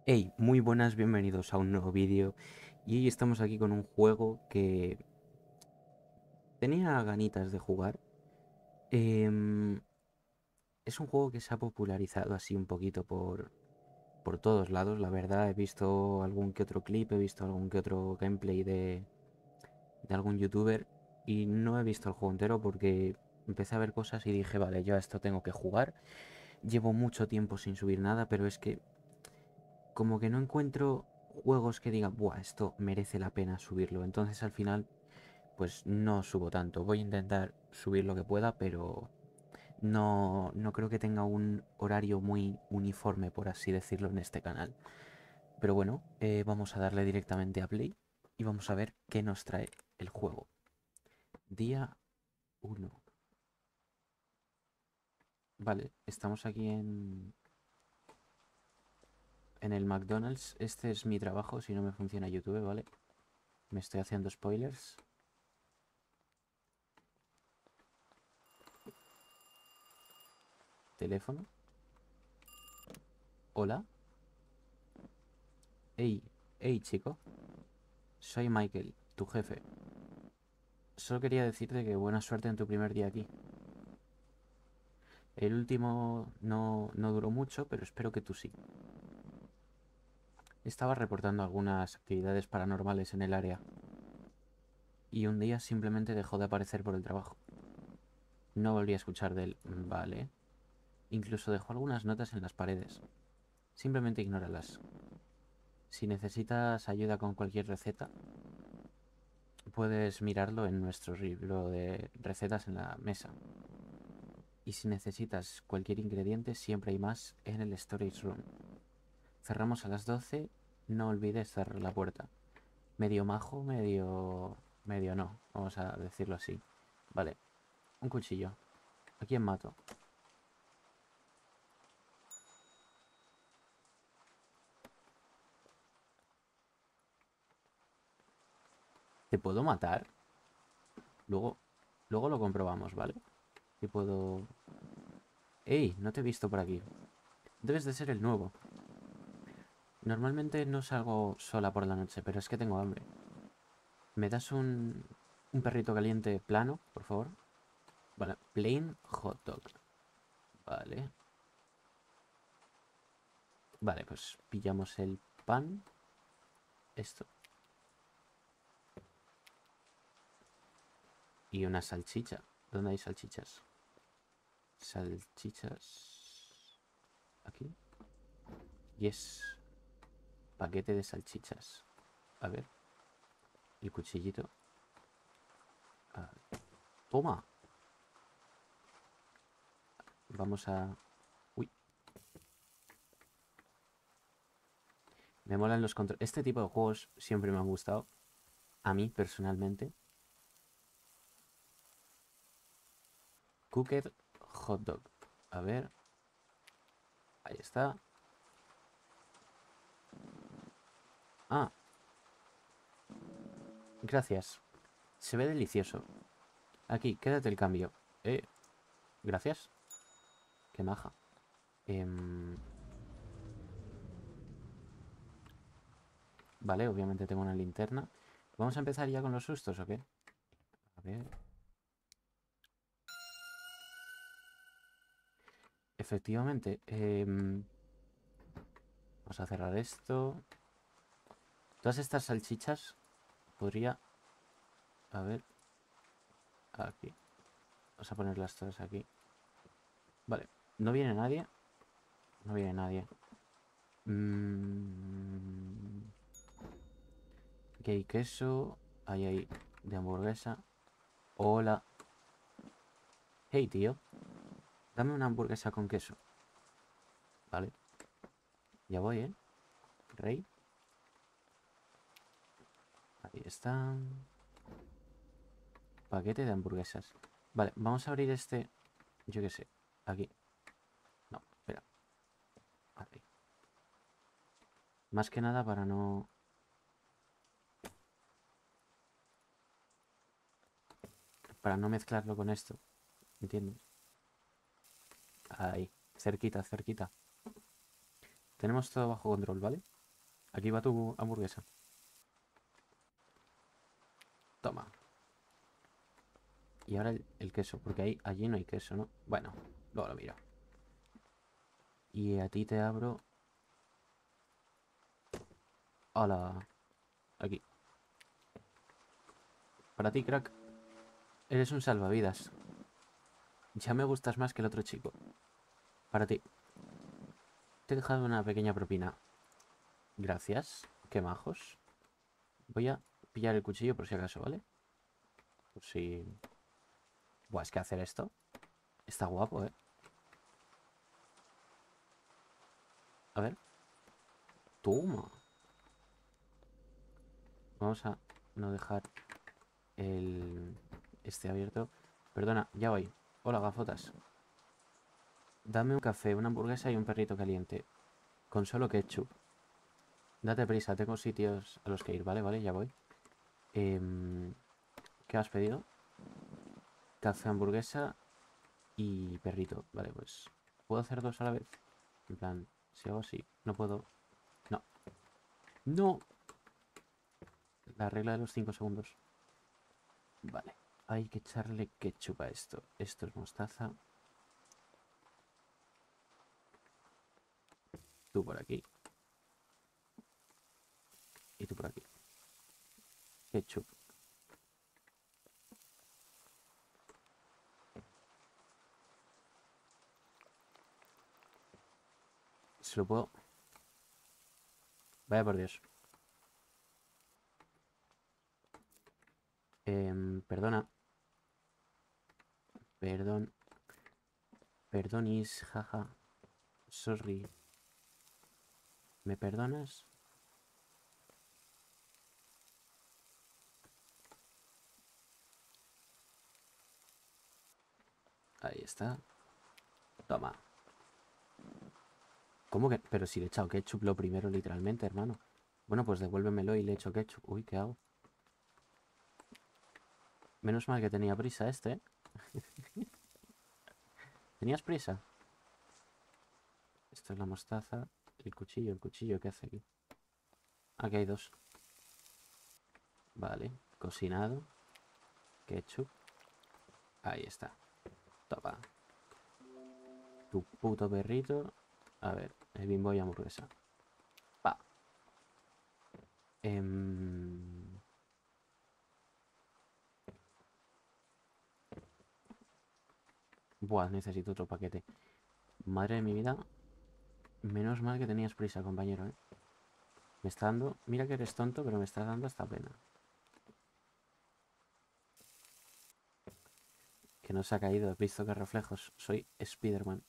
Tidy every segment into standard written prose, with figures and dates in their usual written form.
Hey, muy buenas, bienvenidos a un nuevo vídeo. Y hoy estamos aquí con un juego que tenía ganitas de jugar. Em, es un juego que se ha popularizado así un poquito por todos lados, la verdad. He visto algún que otro clip, he visto algún que otro gameplay de algún youtuber y no he visto el juego entero porque empecé a ver cosas y dije, vale, yo a esto tengo que jugar. Llevo mucho tiempo sin subir nada, pero es que como que no encuentro juegos que digan, buah, esto merece la pena subirlo. Entonces al final, pues no subo tanto. Voy a intentar subir lo que pueda, pero no creo que tenga un horario muy uniforme, por así decirlo, en este canal. Pero bueno, vamos a darle directamente a Play y vamos a ver qué nos trae el juego. Día uno. Vale, estamos aquí en el McDonald's. Este es mi trabajo, si no me funciona YouTube, ¿vale? Me estoy haciendo spoilers. Teléfono. Hola. Hey, hey chico. Soy Michael, tu jefe. Solo quería decirte que buena suerte en tu primer día aquí. El último no duró mucho, pero espero que tú sí. Estaba reportando algunas actividades paranormales en el área y un día simplemente dejó de aparecer por el trabajo. No volví a escuchar de él. Vale. Incluso dejó algunas notas en las paredes. Simplemente ignóralas. Si necesitas ayuda con cualquier receta, puedes mirarlo en nuestro libro de recetas en la mesa. Y si necesitas cualquier ingrediente, siempre hay más en el storage room. Cerramos a las 12. No olvides cerrar la puerta. Medio majo, medio no. Vamos a decirlo así. Vale. Un cuchillo. ¿A quién mato? ¿Te puedo matar? Luego, luego lo comprobamos, ¿vale? ¿Te puedo...? ¡Ey! No te he visto por aquí. Debes de ser el nuevo. Normalmente no salgo sola por la noche, pero es que tengo hambre. ¿Me das un perrito caliente plano, por favor? Vale, plain hot dog. Vale. Vale, pues pillamos el pan. Esto. Y una salchicha. ¿Dónde hay salchichas? Salchichas. Aquí. Yes. Paquete de salchichas. A ver. El cuchillito. Ah, toma. Vamos a... Uy. Me molan los controles. Este tipo de juegos siempre me han gustado. A mí, personalmente. Cooked hot dog. A ver. Ahí está. Ah, gracias. Se ve delicioso. Aquí, quédate el cambio. Eh, gracias. Qué maja. Em, vale, obviamente tengo una linterna. ¿Vamos a empezar ya con los sustos o qué? A ver. Efectivamente. Vamos a cerrar esto. Todas estas salchichas podría... A ver. Aquí. Vamos a ponerlas todas aquí. Vale. ¿No viene nadie? No viene nadie. Mm, aquí hay queso. Ahí hay de hamburguesa. Hola. Hey, tío. Dame una hamburguesa con queso. Vale. Ya voy, ¿eh? Rey. Ahí está. Paquete de hamburguesas. Vale, vamos a abrir este. Yo qué sé. Aquí. No, espera. Aquí. Más que nada para no... Para no mezclarlo con esto. ¿Entiendes? Ahí. Cerquita, cerquita. Tenemos todo bajo control, ¿vale? Aquí va tu hamburguesa. Toma. Y ahora el queso, porque allí no hay queso, ¿no? Bueno, luego lo miro. Y a ti te abro... Hola. Aquí. Para ti, crack. Eres un salvavidas. Ya me gustas más que el otro chico. Para ti. Te he dejado una pequeña propina. Gracias. Qué majos. Voy a pillar el cuchillo por si acaso, ¿vale? Por si... Buah, es que hacer esto está guapo, ¿eh? A ver. Toma. Vamos a no dejar el... este abierto. Perdona, ya voy. Hola, gafotas. Dame un café, una hamburguesa y un perrito caliente. Con solo ketchup. Date prisa, tengo sitios a los que ir. Vale, vale, ya voy. ¿Qué has pedido? Café, hamburguesa y perrito. Vale, pues... ¿Puedo hacer dos a la vez? En plan, si hago así, no puedo... No. ¡No! La regla de los 5 segundos. Vale. Hay que echarle ketchup a esto. Esto es mostaza. Tú por aquí. Y tú por aquí. Ketchup. Se lo puedo... Vaya por Dios. Perdona. Perdón. Perdonis, jaja. Sorry. ¿Me perdonas? Ahí está. Toma. ¿Cómo que? Pero si le he echado ketchup lo primero, literalmente, hermano. Bueno, pues devuélvemelo y le echo ketchup. Uy, ¿qué hago? Menos mal que tenía prisa este, ¿eh? ¿Tenías prisa? Esto es la mostaza. El cuchillo, ¿qué hace aquí? Aquí hay dos. Vale, cocinado. Ketchup. Ahí está. Toma. Tu puto perrito. A ver, el bimbo y hamburguesa. Pa. Em, Buah, necesito otro paquete. Madre de mi vida. Menos mal que tenías prisa, compañero, ¿eh? Me está dando... Mira que eres tonto, pero me está dando hasta pena. Que no se ha caído. ¿Has visto qué reflejos? Soy Spider-Man.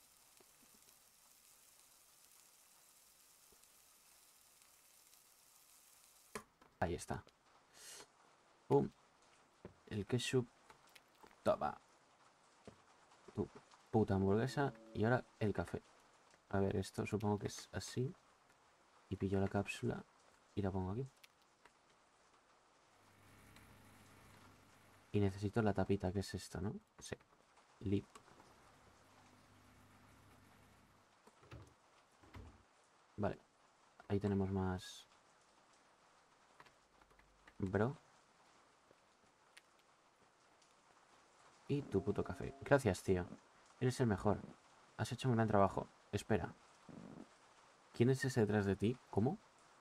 Ahí está. Pum. El ketchup. Toma. Tu puta hamburguesa. Y ahora el café. A ver, esto supongo que es así. Y pillo la cápsula y la pongo aquí. Y necesito la tapita, que es esto, ¿no? Sí. Lip. Vale. Ahí tenemos más... Bro. Y tu puto café. Gracias, tío. Eres el mejor. Has hecho un gran trabajo. Espera. ¿Quién es ese detrás de ti? ¿Cómo?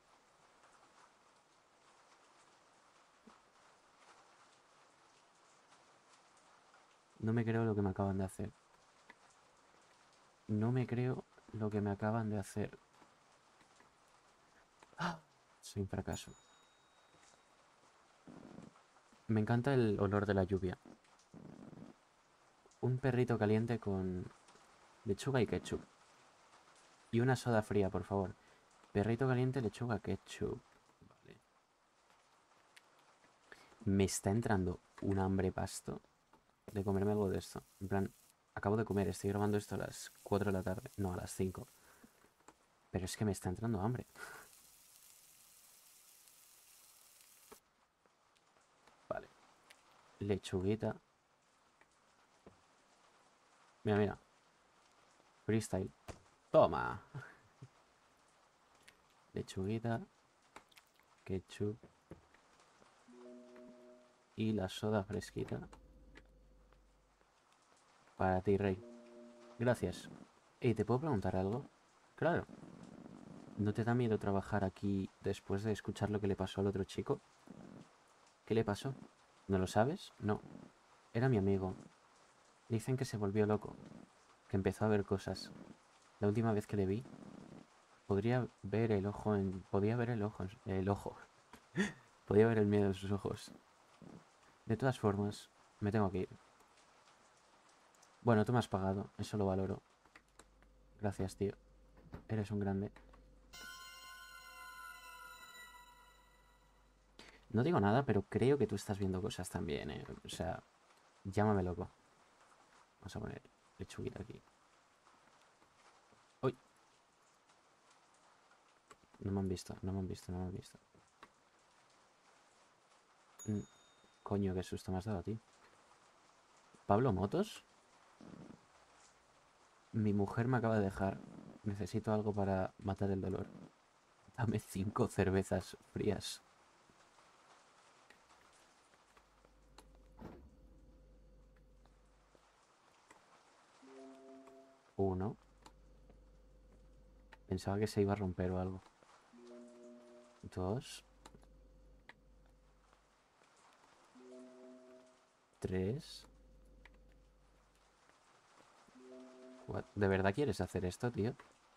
No me creo lo que me acaban de hacer. No me creo lo que me acaban de hacer. ¡Ah! Soy un fracaso. Me encanta el olor de la lluvia. Un perrito caliente con lechuga y ketchup. Y una soda fría, por favor. Perrito caliente, lechuga, ketchup. Vale. Me está entrando un hambre pasto de comerme algo de esto. En plan, acabo de comer, estoy grabando esto a las 4 de la tarde. No, a las 5. Pero es que me está entrando hambre. Vale. Lechuguita. Mira, mira. Freestyle. Toma. lechuguita, ketchup y la soda fresquita. Para ti, Rey. Gracias. ¿Y te puedo preguntar algo? Claro. ¿No te da miedo trabajar aquí después de escuchar lo que le pasó al otro chico? ¿Qué le pasó? ¿No lo sabes? No. Era mi amigo. Dicen que se volvió loco, que empezó a ver cosas. La última vez que le vi, podía ver el ojo. Podía ver el miedo en sus ojos. De todas formas, me tengo que ir. Bueno, tú me has pagado, eso lo valoro. Gracias, tío. Eres un grande. No digo nada, pero creo que tú estás viendo cosas también, ¿eh? O sea, llámame loco. Vamos a poner lechuguita aquí. ¡Uy! No me han visto, no me han visto, no me han visto. Coño, qué susto me has dado a ti. ¿Pablo Motos? Mi mujer me acaba de dejar. Necesito algo para matar el dolor. Dame 5 cervezas frías. Uno. Pensaba que se iba a romper o algo. Dos. Tres. ¿De verdad quieres hacer esto, tío?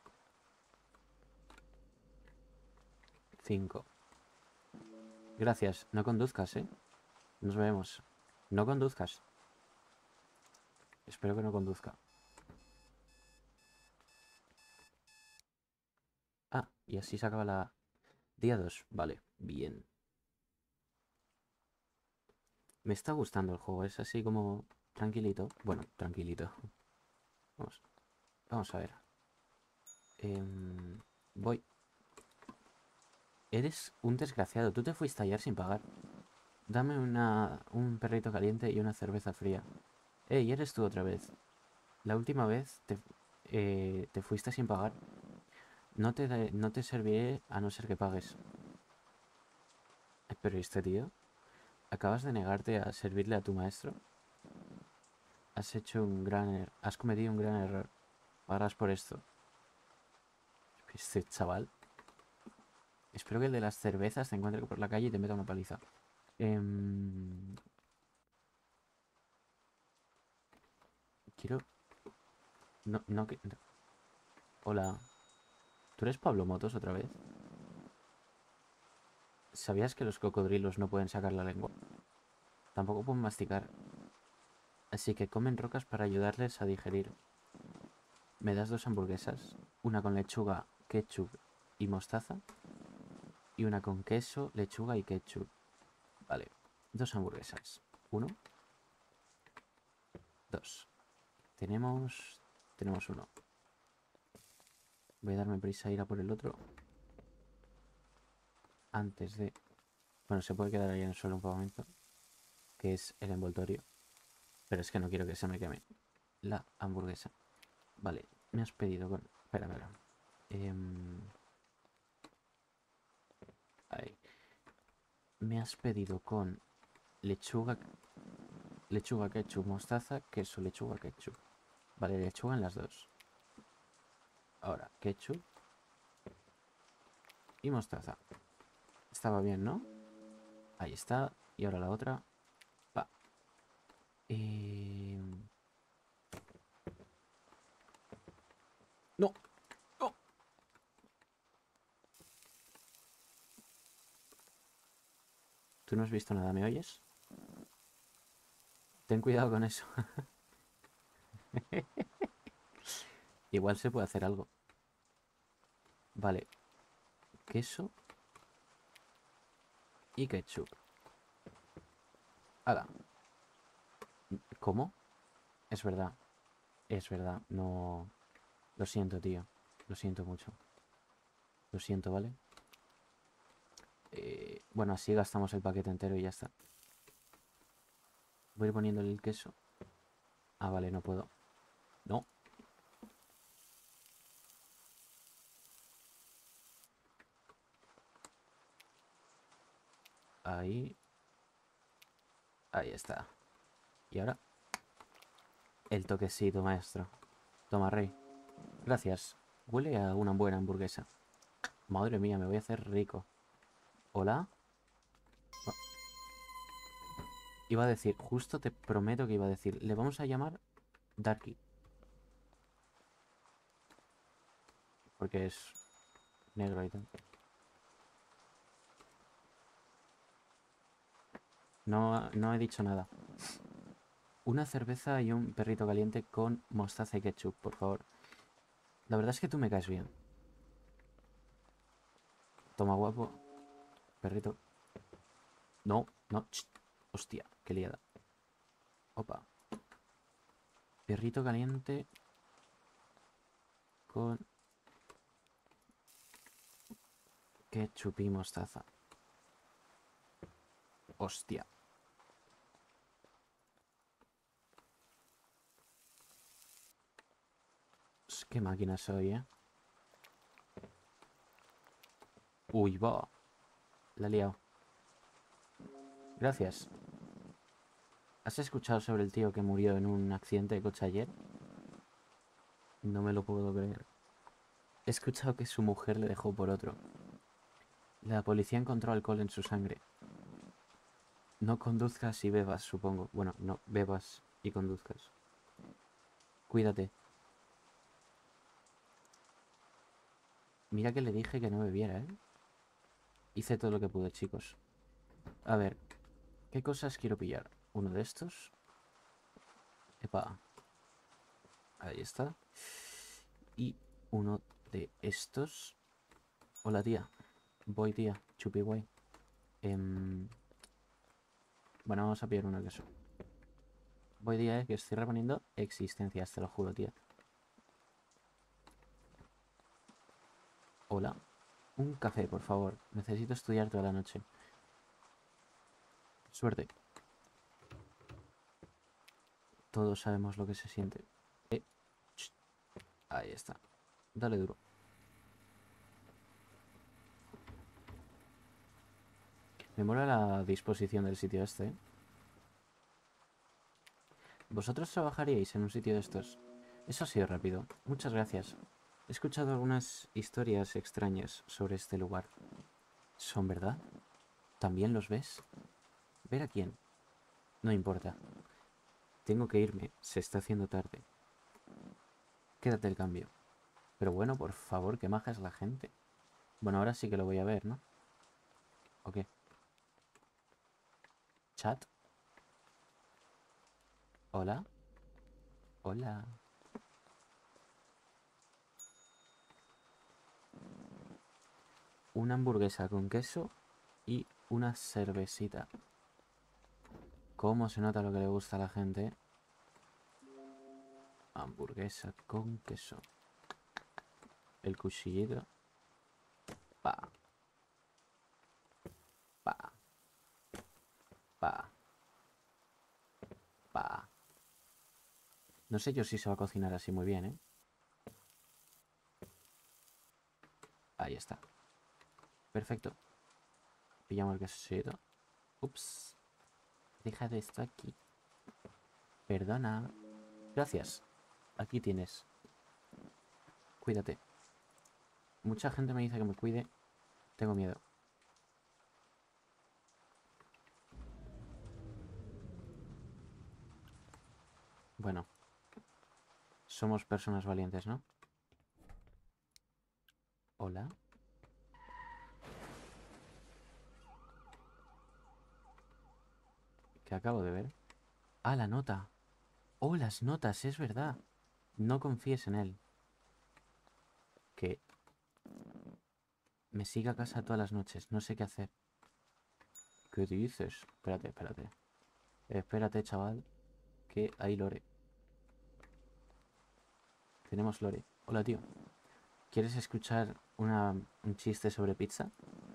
5. Gracias. No conduzcas, ¿eh? Nos vemos. No conduzcas. Espero que no conduzca. Ah, y así se acaba la... Día 2. Vale, bien. Me está gustando el juego. Es así como tranquilito. Bueno, tranquilito. Vamos, vamos a ver. Voy. Eres un desgraciado. Tú te fuiste ayer sin pagar. Dame un perrito caliente y una cerveza fría. Ey, eres tú otra vez. La última vez te fuiste sin pagar. No te serviré a no ser que pagues. Pero este tío, acabas de negarte a servirle a tu maestro. Has cometido un gran error. Pagarás por esto. Este chaval. Espero que el de las cervezas te encuentre por la calle y te meta una paliza. Em, quiero... No, no, que... no. Hola. ¿Tú eres Pablo Motos otra vez? ¿Sabías que los cocodrilos no pueden sacar la lengua? Tampoco pueden masticar. Así que comen rocas para ayudarles a digerir. ¿Me das 2 hamburguesas? Una con lechuga, ketchup y mostaza. Y una con queso, lechuga y ketchup. Vale. 2 hamburguesas. Uno, dos. Tenemos uno. Voy a darme prisa a ir a por el otro. Antes de... Bueno, se puede quedar ahí en el suelo un momento. Que es el envoltorio. Pero es que no quiero que se me queme la hamburguesa. Vale, me has pedido con... Espera, espera. Ahí. Me has pedido con lechuga, lechuga, ketchup, mostaza, queso, lechuga, ketchup. Vale, lechuga en las dos. Ahora, ketchup y mostaza. Estaba bien, ¿no? Ahí está. Y ahora la otra. Va. No, no. Tú no has visto nada, ¿me oyes? Ten cuidado con eso. Igual se puede hacer algo. Vale, queso y ketchup. Hala. ¿Cómo? Es verdad. Es verdad. No. Lo siento, tío. Lo siento mucho. Lo siento, ¿vale? Bueno, así gastamos el paquete entero y ya está. Voy a ir poniéndole el queso. Ah, vale, no puedo. No. Ahí. Ahí está. Y ahora, el toquecito, maestro. Toma, rey. Gracias. Huele a una buena hamburguesa. Madre mía, me voy a hacer rico. ¿Hola? Ah, iba a decir, justo te prometo que iba a decir, le vamos a llamar Darky. Porque es negro y tal. No, no he dicho nada. Una cerveza y un perrito caliente con mostaza y ketchup, por favor. La verdad es que tú me caes bien. Toma, guapo. Perrito. No, no. Ch. Hostia, qué liada. Opa. Perrito caliente con ketchup y mostaza. Hostia. Qué máquina soy, ¿eh? Uy, va. La he liado. Gracias. ¿Has escuchado sobre el tío que murió en un accidente de coche ayer? No me lo puedo creer. He escuchado que su mujer le dejó por otro. La policía encontró alcohol en su sangre. No conduzcas y bebas, supongo. Bueno, no, bebas y conduzcas. Cuídate. Mira que le dije que no bebiera, ¿eh? Hice todo lo que pude, chicos. A ver, ¿qué cosas quiero pillar? Uno de estos. Epa, ahí está. Y uno de estos. Hola, tía. Voy, tía. Chupi guay. Bueno, vamos a pillar uno de eso. Voy, tía, que estoy reponiendo existencias, te lo juro, tía. Hola. Un café, por favor. Necesito estudiar toda la noche. Suerte. Todos sabemos lo que se siente. Eh, ch, ahí está. Dale duro. Me mola la disposición del sitio este, ¿eh? ¿Vosotros trabajaríais en un sitio de estos? Eso ha sido rápido. Muchas gracias. He escuchado algunas historias extrañas sobre este lugar. ¿Son verdad? ¿También los ves? ¿Ver a quién? No importa. Tengo que irme. Se está haciendo tarde. Quédate el cambio. Pero bueno, por favor, que maja es la gente. Bueno, ahora sí que lo voy a ver, ¿no? ¿O qué? ¿Chat? ¿Hola? Hola. Una hamburguesa con queso y una cervecita. ¿Cómo se nota lo que le gusta a la gente? Hamburguesa con queso. El cuchillito. Pa, pa, pa, pa. No sé yo si se va a cocinar así muy bien, ¿eh? Ahí está. Perfecto. Pillamos el quesito. Ups. Deja de esto aquí. Perdona. Gracias. Aquí tienes. Cuídate. Mucha gente me dice que me cuide. Tengo miedo. Bueno, somos personas valientes, ¿no? Hola. ¿Qué acabo de ver? Ah, la nota. Oh, las notas, es verdad. No confíes en él. Que me siga a casa todas las noches. No sé qué hacer. ¿Qué dices? Espérate, espérate. Espérate, chaval. Que hay lore. Tenemos lore. Hola, tío. ¿Quieres escuchar un chiste sobre pizza?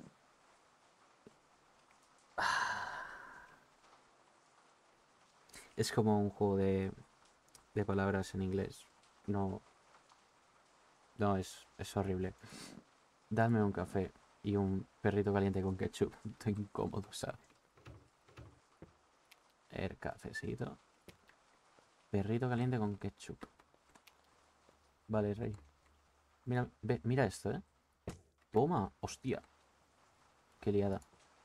Es como un juego de palabras en inglés. No, no, es horrible. Dame un café. Y un perrito caliente con ketchup. Estoy incómodo, ¿sabes? El cafecito. Perrito caliente con ketchup. Vale, rey. Mira, mira esto, ¿eh? Toma, hostia. Qué liada.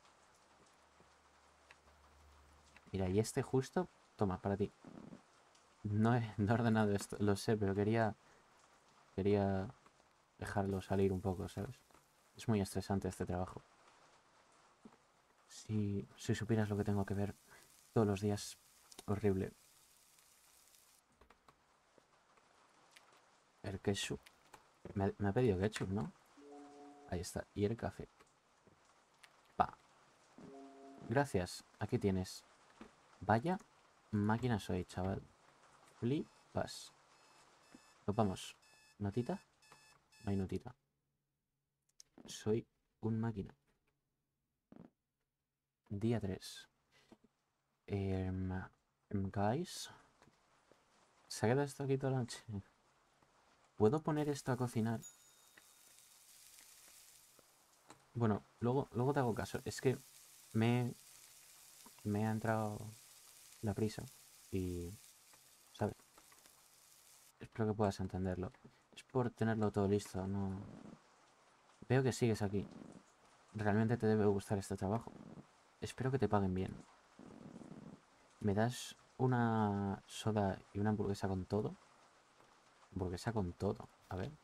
Mira, y este justo. Toma, para ti. No he ordenado esto, lo sé, pero quería dejarlo salir un poco, ¿sabes? Es muy estresante este trabajo. Si supieras lo que tengo que ver todos los días, horrible. El ketchup. Me ha pedido ketchup, ¿no? Ahí está. Y el café. Pa. Gracias. Aquí tienes. Vaya máquina soy, chaval. Flipas. Nos vamos. ¿Notita? No hay notita. Soy un máquina. Día 3. Guys. ¿Se ha quedado esto aquí toda la noche? ¿Puedo poner esto a cocinar? Bueno, luego te hago caso. Es que me, me ha entrado la prisa y, ¿sabes? Espero que puedas entenderlo. Es por tenerlo todo listo, no... Veo que sigues aquí. Realmente te debe gustar este trabajo. Espero que te paguen bien. ¿Me das una soda y una hamburguesa con todo? Hamburguesa con todo. A ver.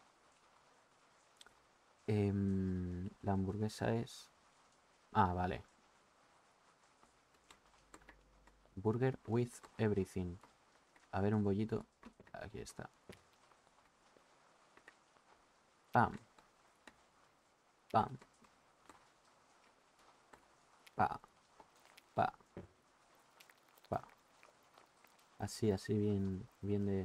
La hamburguesa es... Ah, vale. Burger with everything. A ver, un bollito. Aquí está. Pam, pam, pa, pa, pa. Así, bien de...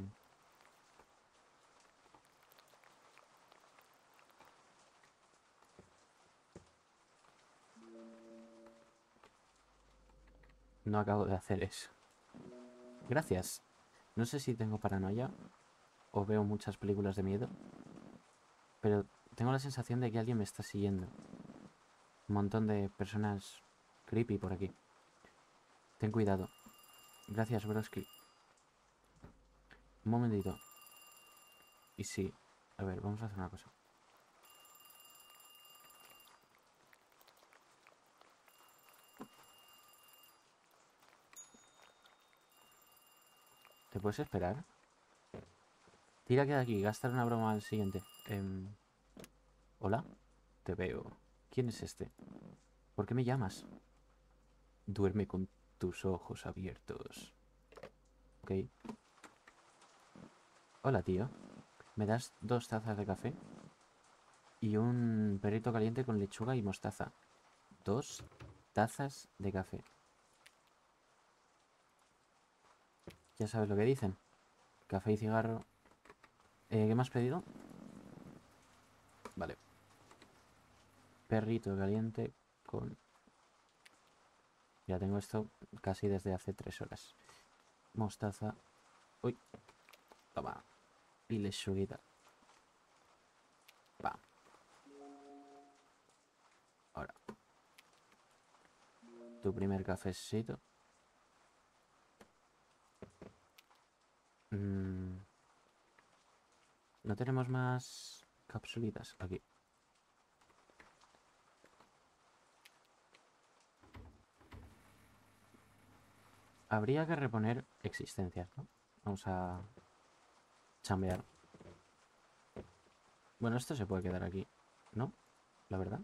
No acabo de hacer eso. Gracias. No sé si tengo paranoia o veo muchas películas de miedo, pero tengo la sensación de que alguien me está siguiendo. Un montón de personas creepy por aquí. Ten cuidado. Gracias, broski. Un momentito. Y sí. A ver, vamos a hacer una cosa. ¿Te puedes esperar? Tira que de aquí. Gastar una broma al siguiente. ¿Hola? Te veo. ¿Quién es este? ¿Por qué me llamas? Duerme con tus ojos abiertos. Ok. Hola, tío. ¿Me das 2 tazas de café? Y un perrito caliente con lechuga y mostaza. 2 tazas de café. Ya sabes lo que dicen. Café y cigarro. ¿Qué me has pedido? Vale. Perrito caliente con... Ya tengo esto casi desde hace 3 horas. Mostaza. Uy, toma. Y lechuguita. Va. Ahora. Tu primer cafecito. Mm, no tenemos más capsulitas aquí. Habría que reponer existencias, ¿no? Vamos a chambear. Bueno, esto se puede quedar aquí, ¿no? La verdad.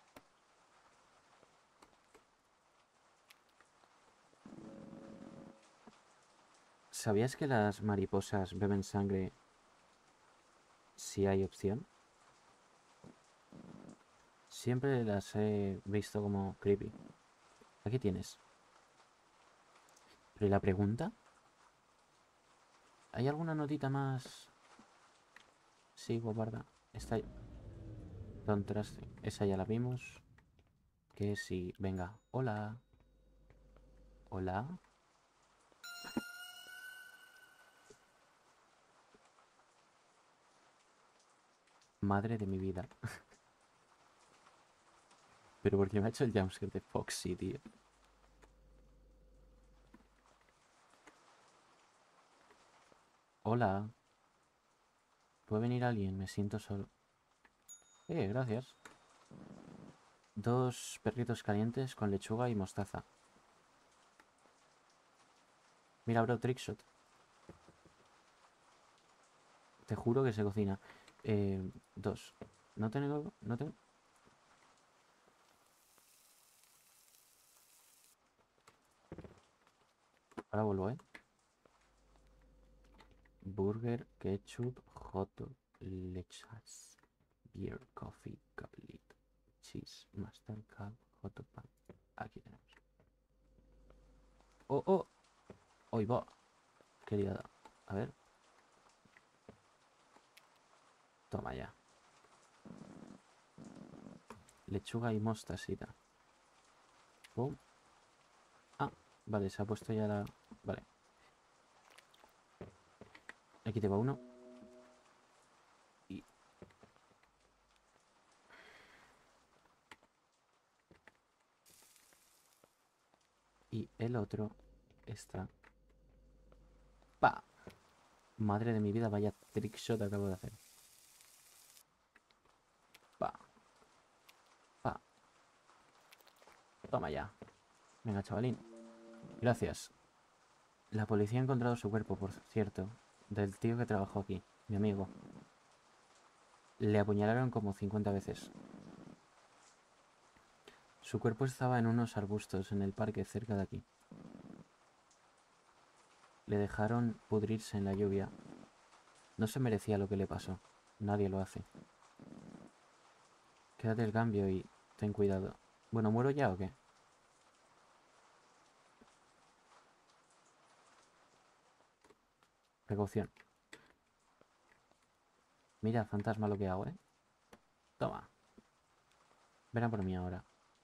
¿Sabías que las mariposas beben sangre si hay opción? Siempre las he visto como creepy. Aquí tienes. Pero ¿y la pregunta? ¿Hay alguna notita más? Sí, guaparda. Esta... Contraste. Esa ya la vimos. Que sí. Venga. Hola. Hola. Madre de mi vida. Pero porque me ha hecho el jumpscare de Foxy, tío. Hola. ¿Puede venir alguien? Me siento solo. Gracias. 2 perritos calientes con lechuga y mostaza. Mira, bro, trickshot. Te juro que se cocina. 2. No tengo... No tengo... Ahora vuelvo, ¿eh? Burger, ketchup, hot dog, lechas, beer, coffee, cutlet, cheese, mustard, cup, hot dog pan. Aquí tenemos. ¡Oh, oh! ¡Hoy va! ¡Qué liada! A ver. Toma ya. Lechuga y mostasita. Pum. Ah, vale, se ha puesto ya la... Vale. Aquí te va uno. Y... Y el otro está... ¡Pa! Madre de mi vida, vaya trickshot acabo de hacer. ¡Pa! ¡Pa! Toma ya. Venga, chavalín. Gracias. La policía ha encontrado su cuerpo, por cierto, del tío que trabajó aquí, mi amigo. Le apuñalaron como 50 veces. Su cuerpo estaba en unos arbustos en el parque cerca de aquí. Le dejaron pudrirse en la lluvia. No se merecía lo que le pasó. Nadie lo hace. Quédate el cambio y ten cuidado. Bueno, ¿muero ya o qué? Precaución. Mira, fantasma, lo que hago, ¿eh? Toma. Ven a por mí ahora.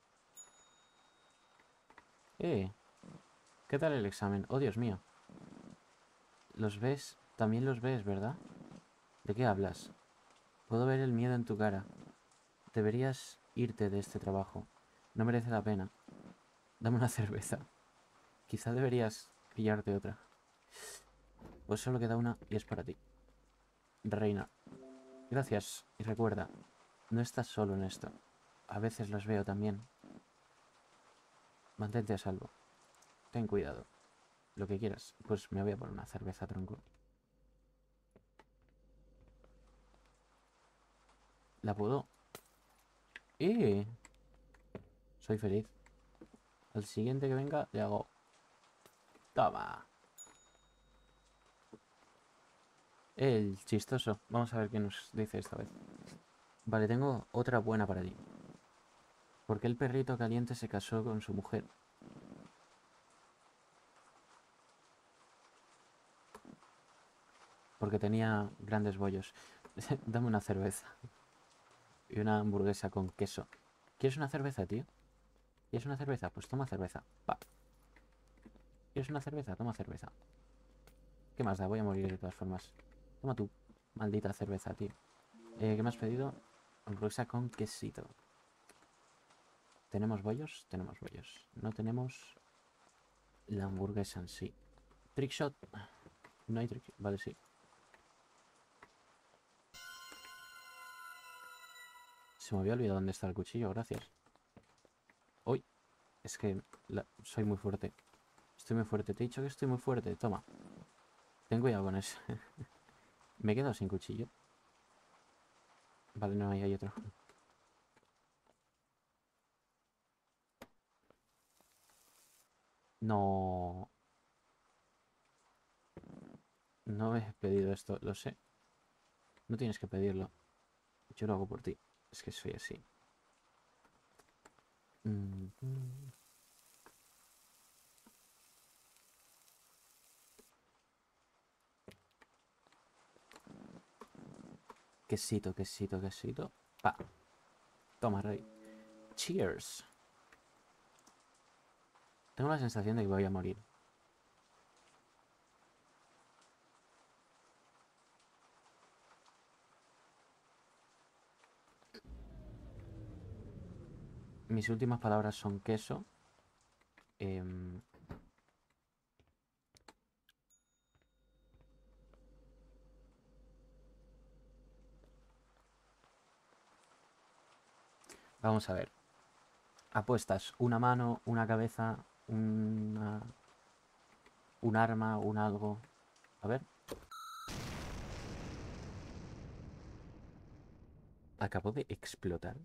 Eh, ¿Qué tal el examen? Oh, Dios mío. ¿Los ves? También los ves, ¿verdad? ¿De qué hablas? Puedo ver el miedo en tu cara. Deberías irte de este trabajo. No merece la pena. Dame una cerveza. Quizá deberías pillarte otra. Pues solo queda una y es para ti. Reina. Gracias. Y recuerda, no estás solo en esto. A veces los veo también. Mantente a salvo. Ten cuidado. Lo que quieras. Pues me voy a poner una cerveza, tronco. ¿La puedo? ¡Eh! Soy feliz. Al siguiente que venga le hago... ¡Toma! El chistoso. Vamos a ver qué nos dice esta vez. Vale, tengo otra buena para ti. ¿Por qué el perrito caliente se casó con su mujer? Porque tenía grandes bollos. Dame una cerveza. Y una hamburguesa con queso. ¿Quieres una cerveza, tío? ¿Quieres una cerveza? Pues toma cerveza. Va. ¿Quieres una cerveza? Toma cerveza. ¿Qué más da? Voy a morir de todas formas. Toma tú. Maldita cerveza, tío. ¿Qué me has pedido? Hamburguesa con quesito. ¿Tenemos bollos? Tenemos bollos. No tenemos la hamburguesa en sí. Trickshot. No hay trickshot. Vale, sí. Se me había olvidado dónde está el cuchillo. Gracias. Uy. Es que soy muy fuerte. Estoy muy fuerte. Te he dicho que estoy muy fuerte. Toma. Ten cuidado con eso. Me he quedado sin cuchillo. Vale, no, ahí hay otro. No. No he pedido esto, lo sé. No tienes que pedirlo. Yo lo hago por ti. Es que soy así. Mm. Quesito, quesito, quesito. Pa. Toma, rey. Cheers. Tengo la sensación de que voy a morir. Mis últimas palabras son queso. Em, Vamos a ver. Apuestas una mano, una cabeza, un arma, un algo. A ver. Acabo de explotar.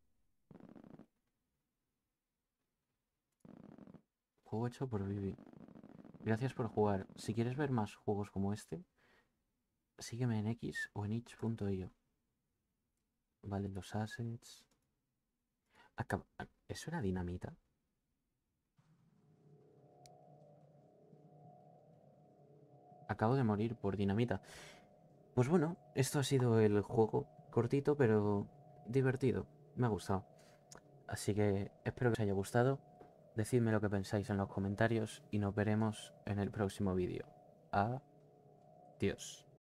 Juego hecho por Vivi. Gracias por jugar. Si quieres ver más juegos como este, sígueme en X o en itch.io. Vale, los assets. ¿Eso era dinamita? Acabo de morir por dinamita. Pues bueno, esto ha sido el juego. Cortito, pero divertido. Me ha gustado. Así que espero que os haya gustado. Decidme lo que pensáis en los comentarios y nos veremos en el próximo vídeo. Adiós.